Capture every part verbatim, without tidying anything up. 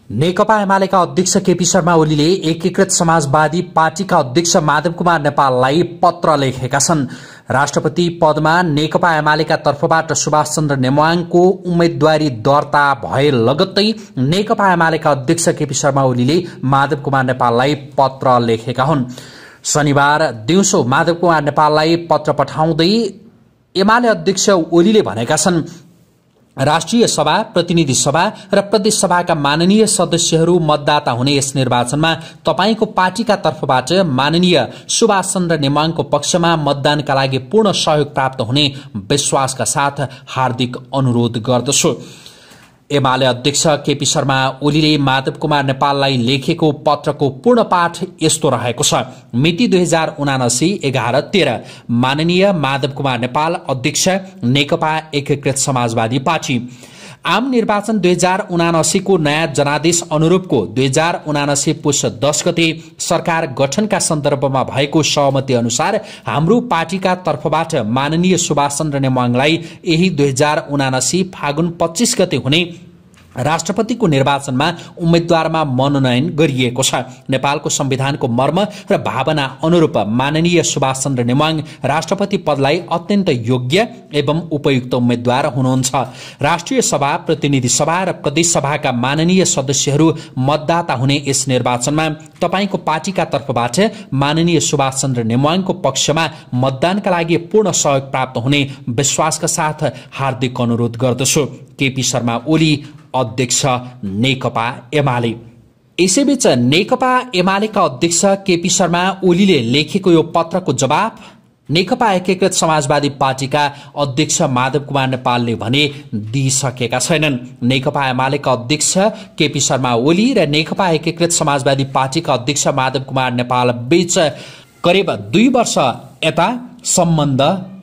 नेकपा एमालेका अध्यक्ष केपी शर्मा ओलीले एकीकृत समाजवादी पार्टीका अध्यक्ष माधव कुमार नेपाललाई पत्र लेखेका छन्। राष्ट्रपति पदमा नेकपा एमालेका तर्फबाट सुभाष चन्द्र नेमाङको उम्मेदवारी दर्ता भए लगत्तै नेकपा एमालेका अध्यक्ष केपी शर्मा ओलीले माधव कुमार नेपाललाई पत्र लेखेका हुन्। शनिबार दिउँसो माधव कुमार नेपाललाई पत्र पठाउँदै एमाले अध्यक्ष ओलीले भनेका छन्, राष्ट्रिय सभा, प्रतिनिधि सभा र प्रदेश सभाका माननीय सदस्यहरू मतदाता हुने यस निर्वाचनमा तपाईको पार्टीका तर्फबाट माननीय सुभाष चन्द्र नेमाङको पक्षमा मतदानका लागि पूर्ण सहयोग प्राप्त हुने विश्वासका साथ हार्दिक अनुरोध गर्दछु। एमाले अध्यक्ष केपी शर्मा ओलीले माधव कुमार नेपाललाई लेखेको पत्रको पूर्ण पाठ यस्तो रहेको छ। मिति दुई हजार उनासी एघार तेह्र माननीय माधव कुमार नेपाल अध्यक्ष नेकपा एकीकृत समाजवादी पार्टी। आम निर्वाचन दुई हजार उनासी को नयाँ जनादेश अनुरूपको दुई हजार उनासी पुष दस गते सरकार गठनका सन्दर्भमा भएको सहमति अनुसार हाम्रो पार्टीका तर्फबाट माननीय सुभाष चन्द्र नेमाङलाई यही दुई हजार उनासी फागुन पच्चीस गते हुने राष्ट्रपतिको निर्वाचनमा उम्मेद्वारमा मनोनयन गरिएको छ। नेपालको संविधानको मर्म र भावना अनुरूप माननीय सुभाष चन्द्र नेमाङ राष्ट्रपति पदलाई अत्यन्त योग्य एवं उपयुक्त उम्मेद्वार हुनुहुन्छ। राष्ट्रिय सभा, प्रतिनिधि सभा र प्रदेश सभाका माननीय सदस्यहरू मतदाता हुने यस निर्वाचनमा तपाईको पार्टीका तर्फबाट माननीय सुभाष चन्द्र नेमाङको पक्षमा मतदानका लागि पूर्ण सहयोग प्राप्त हुने विश्वासका साथ हार्दिक अनुरोध गर्दछु। केपी शर्मा ओली, अध्यक्ष नेकपा एमाले। यसैबीच नेकपा एमालेका अध्यक्ष केपी शर्मा ओलीले लेखेको यो पत्रको जवाब नेकपा एकीकृत समाजवादी पार्टीका अध्यक्ष माधव कुमार नेपालले भने दिइसकेका छैनन्। नेकपा एमालेका अध्यक्ष केपी शर्मा ओली र नेकपा एकीकृत समाजवादी पार्टीका अध्यक्ष माधव कुमार नेपाल बीच करिब दुई वर्ष यता सम्बन्ध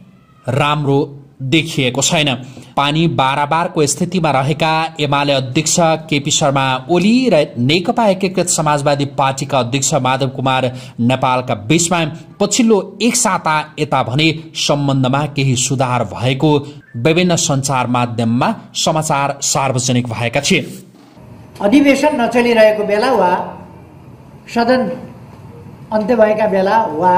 राम्रो देखिएको छैन। पानी बाराबारको स्थितिमा रहेका एमाले अध्यक्ष केपी शर्मा ओली र नेकपा एकीकृत समाजवादी पार्टीका अध्यक्ष माधव कुमार नेपालका बीचमा पछिल्लो एक साता यता भने सम्बन्धमा केही सुधार भएको विभिन्न सञ्चार माध्यममा समाचार सार्वजनिक भएका थिए। अधिवेशन नचलिरहेको बेला वा सदन अन्त्य भएका बेला वा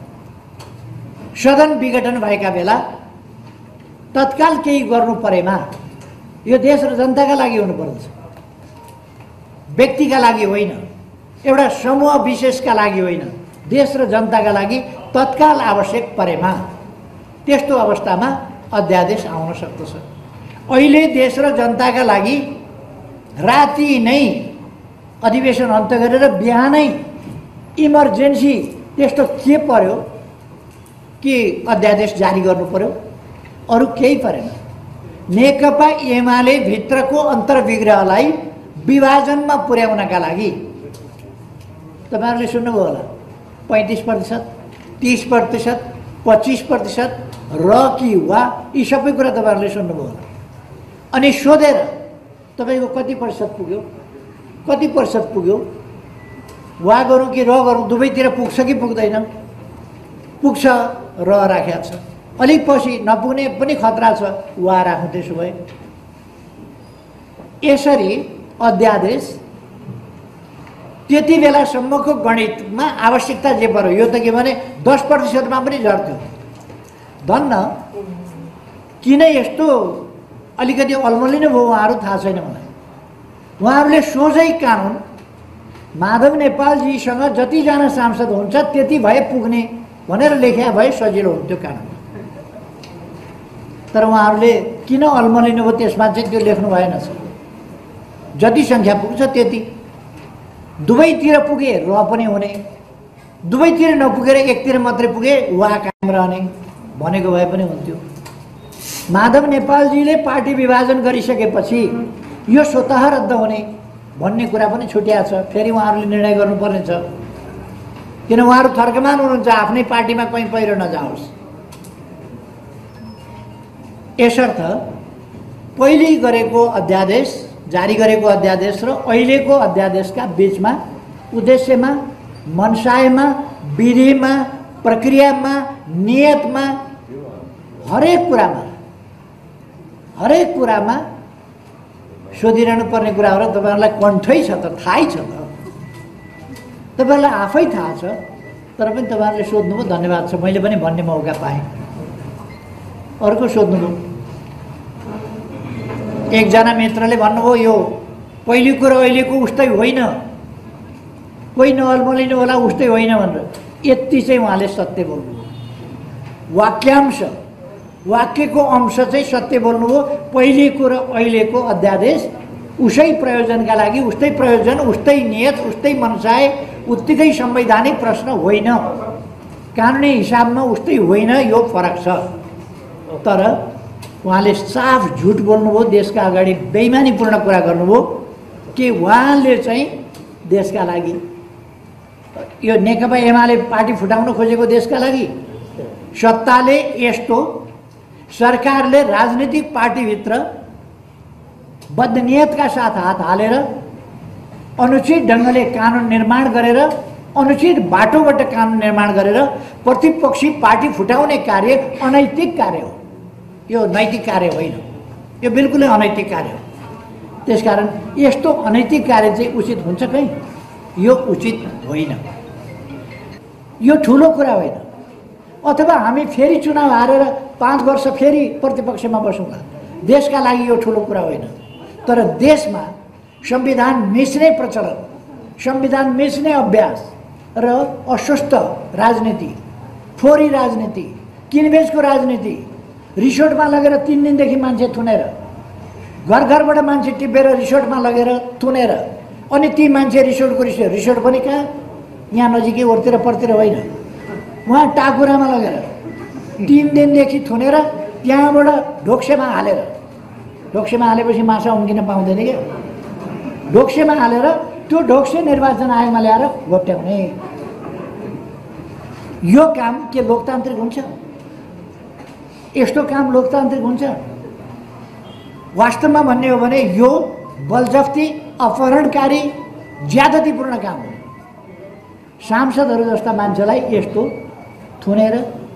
सदन विघटन भएका बेला तत्काल केही गर्नु परेमा यो देश र जनताका लागि हुनुपर्दछ, व्यक्तिका लागि होइन, एउटा समूह विशेषका लागि होइन, देश र जनताका लागि तत्काल आवश्यक परेमा त्यस्तो अवस्थामा अध्यादेश आउन सक्दछ। अहिले देश र जनताका लागि राति नै अधिवेशन अन्त्य गरेर बिहानै इमर्जेन्सी त्यस्तो के पर्यो कि अध्यादेश जारी गर्नु पर्यो? अरू केही परेन। नेकपा एमाले भित्रको अन्तर्विग्रहलाई विभाजनमा पुर्याउनका लागि तपाईँहरूले सुन्नुभयो होला, पैँतिस प्रतिशत, तीस प्रतिशत, पच्चिस प्रतिशत र कि वा यी सबै कुरा तपाईँहरूले सुन्नुभयो होला। अनि सोधेर तपाईँको कति प्रतिशत पुग्यो, कति प्रतिशत पुग्यो, वा गरौँ कि र गरौँ, दुवैतिर पुग्छ कि पुग्दैन? पुग्छ, र राखेको छ। अलिक पछि नपुग्ने पनि खतरा छ, वा राख्नु। त्यसो भए यसरी अध्यादेश त्यति बेलासम्मको गणितमा आवश्यकता जे पर्यो, यो त के भने दस प्रतिशतमा पनि झर्थ्यो। धन्न किन यस्तो अलिकति अल्मलिनु भयो उहाँहरू थाहा छैन मलाई। उहाँहरूले सोझै कानुन माधव नेपालजीसँग जतिजना सांसद हुन्छ त्यति भए पुग्ने भनेर लेख्या भए सजिलो हुन्थ्यो कानुन। तर उहाँहरूले किन अल्मलिनु भयो त्यसमा चाहिँ त्यो लेख्नु भएन। जति सङ्ख्या पुग्छ त्यति, दुवैतिर पुगे र पनि हुने, दुवैतिर नपुगेर एकतिर मात्रै पुगे वा कायम रहने भनेको भए पनि हुन्थ्यो। माधव नेपालजीले पार्टी विभाजन गरिसकेपछि यो स्वतः रद्द हुने भन्ने कुरा पनि छुट्याएको छ। फेरि उहाँहरूले निर्णय गर्नुपर्ने छ, किन उहाँहरू थर्कमान हुनुहुन्छ आफ्नै पार्टीमा कहीँ पहिरो नजाओस्। यसर्थ पहिले गरेको अध्यादेश, जारी गरेको अध्यादेश र अहिलेको अध्यादेशका बीचमा उद्देश्यमा, मनसायमा, विधिमा, प्रक्रियामा, नियतमा, हरेक कुरामा हरेक कुरामा सोधिरहनु पर्ने कुरा हो र तपाईँहरूलाई कन्ठै छ त, थाहै छ त, तपाईँहरूलाई आफै थाहा छ, तर पनि तपाईँहरूले सोध्नुभयो, धन्यवाद छ, मैले पनि भन्ने मौका पाएँ। अर्को सोध्नुभयो, एकजना मित्रले भन्नुभयो यो पहिलेको र अहिलेको उस्तै होइन, कोही नअल्मलिनु होला उस्तै होइन भनेर। यति चाहिँ उहाँले सत्य बोल्नुभयो, वाक्यांश वाक्यको अंश चाहिँ सत्य बोल्नुभयो। पहिलेको र अहिलेको अध्यादेश उसै प्रयोजनका लागि, उस्तै प्रयोजन, उस्तै नियत, उस्तै मनसाय, उत्तिकै संवैधानिक प्रश्न होइन, कानुनी हिसाबमा उस्तै होइन, यो फरक छ। तर उहाँले साफ झुट बोल्नुभयो, देशका अगाडि बेइमानीपूर्ण कुरा गर्नुभयो कि उहाँले चाहिँ देशका लागि, यो नेकपा एमाले पार्टी फुटाउन खोजेको देशका लागि, सत्ताले यस्तो सरकारले राजनीतिक पार्टीभित्र बदनियतका साथ हात हालेर अनुचित ढङ्गले कानुन निर्माण गरेर, अनुचित बाटोबाट कानुन निर्माण गरेर प्रतिपक्षी पार्टी फुटाउने कार्य अनैतिक कार्य हो। यो नैतिक कार्य होइन, यो बिल्कुलै अनैतिक कार्य हो। त्यसकारण यस्तो अनैतिक कार्य चाहिँ उचित हुन्छ कहीँ? यो उचित होइन, यो ठुलो कुरा होइन। अथवा हामी फेरि चुनाव हारेर पाँच वर्ष फेरि प्रतिपक्षमा बसौँला, देशका लागि यो ठुलो कुरा होइन। तर देशमा संविधान मिच्ने प्रचलन, संविधान मिच्ने अभ्यास र अस्वस्थ राजनीति, फोरी राजनीति, किनबेचको राजनीति, रिसोर्टमा लगेर तीन दिनदेखि मान्छे थुनेर, घर घरबाट मान्छे टिपेर रिसोर्टमा लगेर थुनेर, अनि ती मान्छे रिसोर्टको रिसोर्ट रिसोर्ट पनि कहाँ, यहाँ नजिकै ओरतिर परतिर होइन, उहाँ टाकुरामा लगेर तीन दिनदेखि थुनेर त्यहाँबाट ढोक्सेमा हालेर, ढोक्सेमा हालेपछि माछा उम्किन पाउँदैन क्या, ढोक्सेमा हालेर त्यो ढोक्से निर्वाचन आयोगमा ल्याएर घोप्ट्याउने, यो काम के लोकतान्त्रिक हुन्छ? यस्तो काम लोकतान्त्रिक हुन्छ? वास्तवमा भन्ने हो भने यो बलजफ्ती, अपहरणकारी, ज्यादतीपूर्ण काम हो। सांसदहरू जस्ता मान्छेलाई यस्तो थुनेर,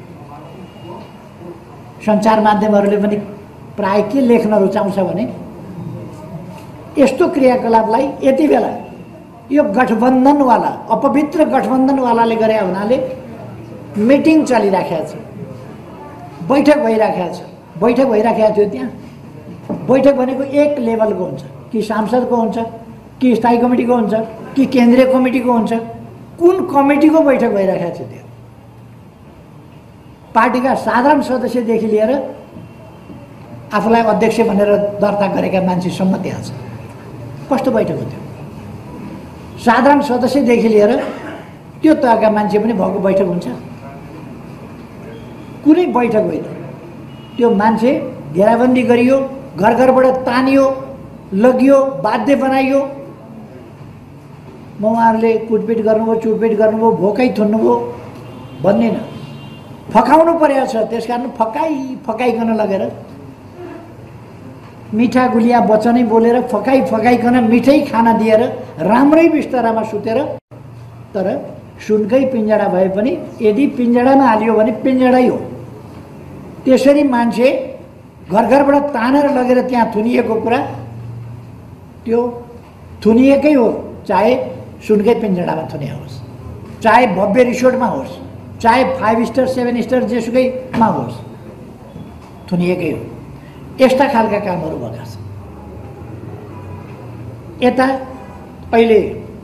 सञ्चार माध्यमहरूले पनि प्राय के लेख्न रुचाउँछ भने यस्तो क्रियाकलापलाई यति बेला यो गठबन्धनवाला, अपवित्र गठबन्धनवालाले गरे हुनाले मिटिङ चलिराखेको छ, बैठक भइराखेको छ, बैठक भइराखेको थियो। त्यहाँ बैठक भनेको एक लेभलको हुन्छ, कि सांसदको हुन्छ, कि स्थायी कमिटीको हुन्छ, कि केन्द्रीय कमिटीको हुन्छ, कुन कमिटीको बैठक भइराखेको छ? त्यो पार्टीका साधारण सदस्यदेखि लिएर आफूलाई अध्यक्ष भनेर दर्ता गरेका मान्छेसम्म त्यहाँ छ। कस्तो बैठक हो त्यो? साधारण सदस्यदेखि लिएर त्यो तहका मान्छे पनि भएको बैठक हुन्छ? कुनै बैठक होइन। त्यो मान्छे घेराबन्दी गरियो, घर घरबाट तानियो, लगियो, बाध्य बनाइयो। म उहाँहरूले कुटपिट गर्नुभयो, चुटपिट गर्नुभयो, भोकै थुन्नुभयो भन्दैन, फकाउनु परेको छ। त्यस कारण फकाइ फकाइकन लगेर मिठा गुलिया वचनै बोलेर फकाइ फकाइकन मिठै खाना दिएर राम्रै बिस्तारामा सुतेर, तर सुनकै पिञ्जडा भए पनि यदि पिञ्जडामा हालियो भने पिञ्जडै हो। त्यसरी मान्छे घर घरबाट तानेर लगेर त्यहाँ थुनिएको कुरा त्यो थुनिएकै हो, चाहे सुनकै पिञ्जडामा थुनिया होस्, चाहे भव्य रिसोर्टमा होस्, चाहे फाइभ स्टार सेभेन स्टार जेसुकैमा होस्, थुनिएकै हो। यस्ता खालका कामहरू भएका छन्। यता अहिले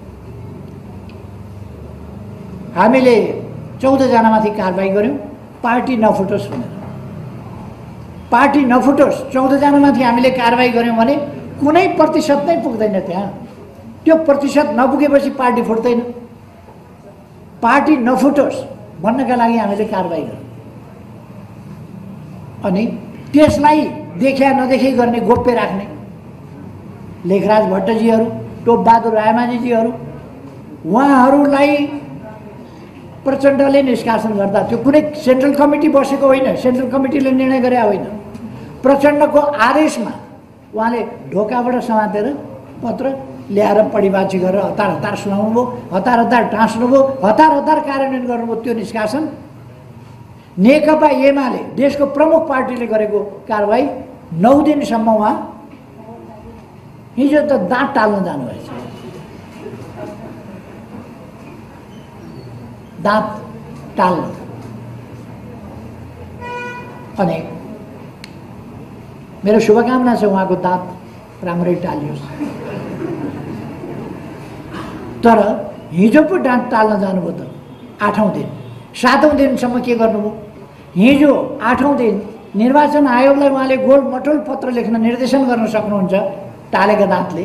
हामीले चौधजनामाथि कारबाही गऱ्यौँ, पार्टी नफुटोस् भनेर। पार्टी नफुटोस्, चौधजनामाथि हामीले कारबाही गऱ्यौँ भने कुनै प्रतिशत नै पुग्दैन त्यहाँ। त्यो प्रतिशत नपुगेपछि पार्टी फुट्दैन। पार्टी नफुटोस् भन्नका लागि हामीले कारबाही गऱ्यौँ। अनि त्यसलाई देखा नदेखै गर्ने, गोप्य राख्ने लेखराज भट्टजीहरू, टोपबहादुर रायमाझीजीहरू, उहाँहरूलाई प्रचण्डले निष्कासन गर्दा त्यो कुनै सेन्ट्रल कमिटी बसेको होइन, सेन्ट्रल कमिटीले निर्णय गरे होइन। प्रचण्डको आदेशमा उहाँले ढोकाबाट समातेर पत्र ल्याएर पढिबाची गरेर हतार हतार सुनाउनु भयो, हतार हतार टाँस्नुभयो, हतार हतार कार्यान्वयन गर्नुभयो। त्यो निष्कासन नेकपा एमाले, देशको प्रमुख पार्टीले गरेको कारबाही नौ दिनसम्म उहाँ हिजो त दाँत टाल्न जानुभएछ, दाँत टाल्न। अनि मेरो शुभकामना छ उहाँको दाँत राम्रै टालियोस्। तर हिजो पो दाँत टाल्न जानुभयो त आठौँ दिन, सातौँ दिनसम्म के गर्नुभयो? हिजो आठौँ दिन निर्वाचन आयोगलाई उहाँले गोल मटोल पत्र लेख्न निर्देशन गर्न सक्नुहुन्छ टालेका दाँतले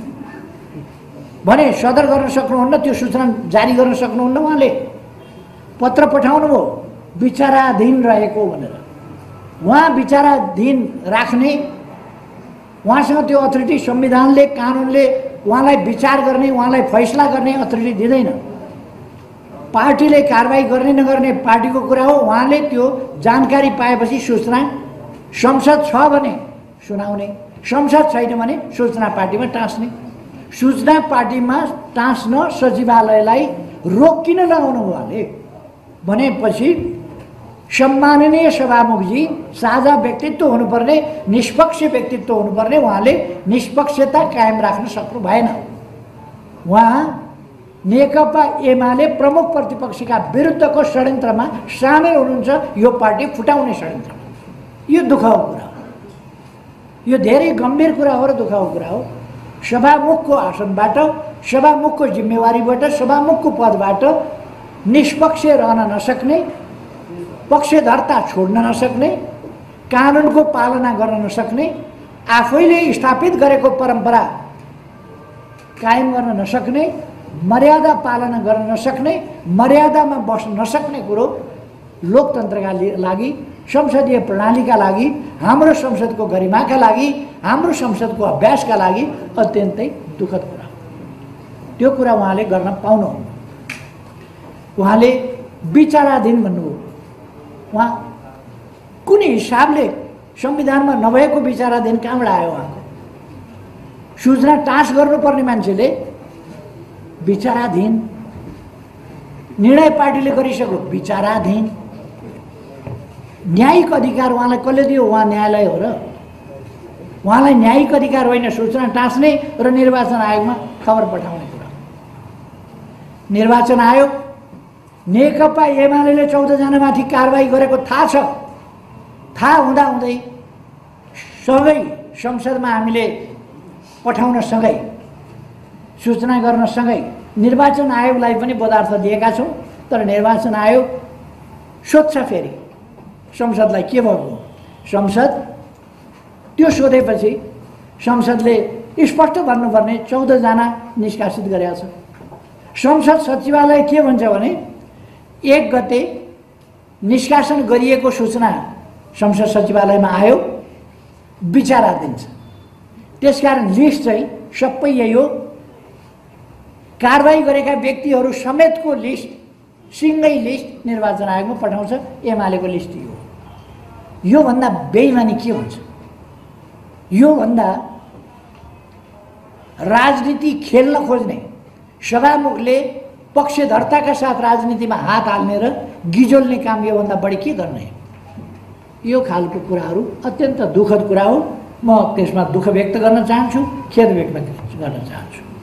भने, सदर गर्न सक्नुहुन्न, त्यो सूचना जारी गर्न सक्नुहुन्न। उहाँले पत्र पठाउनु भयो विचाराधीन रहेको भनेर। उहाँ विचाराधीन राख्ने, उहाँसँग त्यो अथोरिटी संविधानले कानुनले उहाँलाई विचार गर्ने, उहाँलाई फैसला गर्ने अथोरिटी दिँदैन। पार्टीले कारबाही गर्ने नगर्ने पार्टीको कुरा हो। उहाँले त्यो जानकारी पाएपछि सूचना संसद छ भने सुनाउने, संसद छैन भने सूचना पार्टीमा टाँस्ने। सूचना पार्टीमा टाँस्न सचिवालयलाई रोक किन लगाउनु उहाँले भनेपछि सम्माननीय सभामुखजी साझा व्यक्तित्व हुनुपर्ने, निष्पक्ष व्यक्तित्व हुनुपर्ने, उहाँले निष्पक्षता कायम राख्न सक्नु भएन। उहाँ नेकपा एमाले प्रमुख प्रतिपक्षका विरुद्धको षड्यन्त्रमा सामेल हुनुहुन्छ, यो पार्टी फुटाउने षड्यन्त्रमा। यो दुःखको कुरा हो, यो धेरै गम्भीर कुरा हो र दुःखको कुरा हो। सभामुखको आसनबाट, सभामुखको जिम्मेवारीबाट, सभामुखको पदबाट निष्पक्ष रहन नसक्ने, पक्षधरता छोड्न नसक्ने, कानुनको पालना गर्न नसक्ने, आफैले स्थापित गरेको परम्परा कायम गर्न नसक्ने, मर्यादा पालना गर्न नसक्ने, मर्यादामा बस्न नसक्ने कुरो लोकतन्त्रका लागि, संसदीय प्रणालीका लागि, हाम्रो संसदको गरिमाका लागि, हाम्रो संसदको अभ्यासका लागि अत्यन्तै दुःखद कुरा हो। त्यो कुरा उहाँले गर्न पाउनुहुन्न। उहाँले विचाराधीन भन्नुभयो। उहाँ कुन हिसाबले संविधानमा नभएको विचाराधीन कहाँबाट आयो? उहाँको सूचना टाँस गर्नुपर्ने मान्छेले विचाराधीन, निर्णय पार्टीले गरिसक्यो विचाराधीन। न्यायिक अधिकार उहाँलाई कसले दियो? उहाँ न्यायालय हो र? उहाँलाई न्यायिक अधिकार होइन सूचना टाँस्ने र निर्वाचन आयोगमा खबर पठाउने कुरा। निर्वाचन आयोग नेकपा एमाले चौधजनामाथि कारबाही गरेको थाहा छ। थाहा हुँदाहुँदै सँगै संसदमा हामीले पठाउन सँगै, सूचना गर्न सँगै निर्वाचन आयोगलाई पनि पदार्थ दिएका छौँ। तर निर्वाचन आयोग सोध्छ फेरि संसदलाई के भएको? संसद त्यो सोधेपछि संसदले स्पष्ट भन्नुपर्ने चौधजना निष्कासित गरेका छ। संसद सचिवालय के भन्छ भने एक गते निष्कासन गरिएको सूचना संसद सचिवालयमा आयो, विचाराधीन छ। त्यसकारण लिस्ट चाहिँ सबै यही हो। कारबाही गरेका व्यक्तिहरू समेतको लिस्ट, सिङ्गै लिस्ट निर्वाचन आयोगमा पठाउँछ। एमालेको लिस्ट यो हो। योभन्दा बेइमानी के हुन्छ? योभन्दा राजनीति खेल्न खोज्ने सभामुखले पक्षधरताका साथ राजनीतिमा हात हाल्ने र गिजोल्ने काम योभन्दा बढी के गर्ने? यो खालको कुराहरू अत्यन्त दुःखद कुरा हो। म त्यसमा दुःख व्यक्त गर्न चाहन्छु, खेद व्यक्त गर्न चाहन्छु।